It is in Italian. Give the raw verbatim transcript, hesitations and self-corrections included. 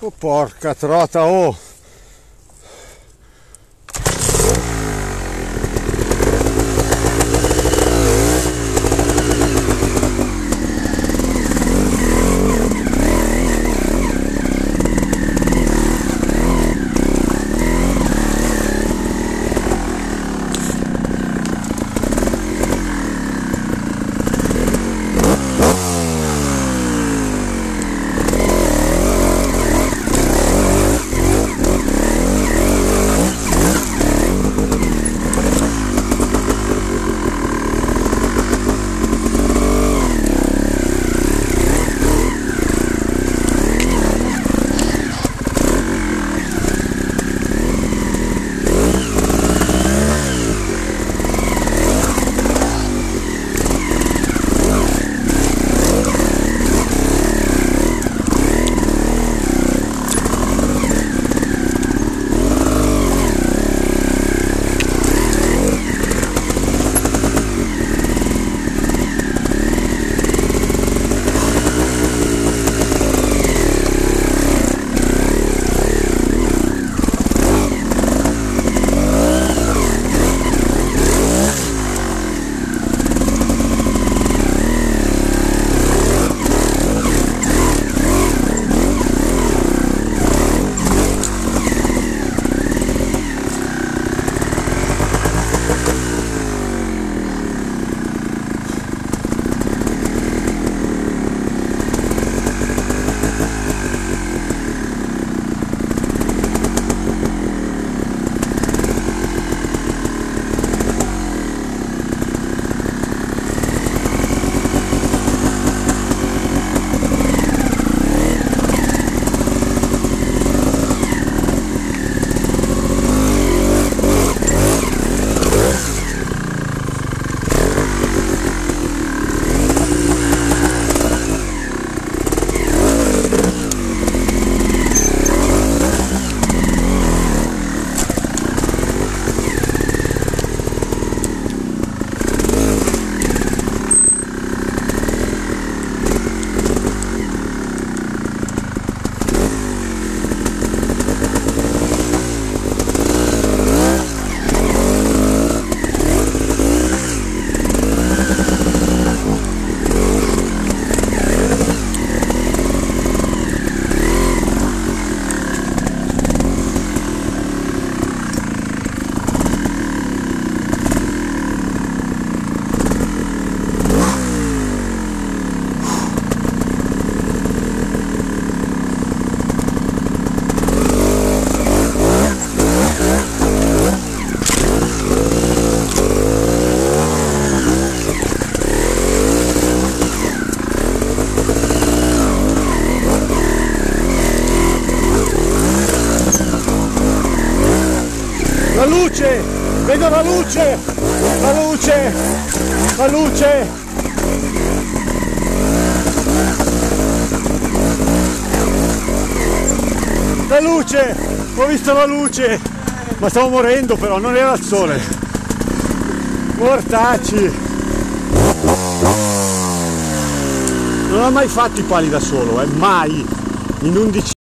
Oh, porca trota, oh! La luce! Vedo la luce! La luce! La luce! La luce! Ho visto la luce! Ma stavo morendo però, non era il sole! Mortacci! Non ho mai fatto i pali da solo, eh, mai! In undici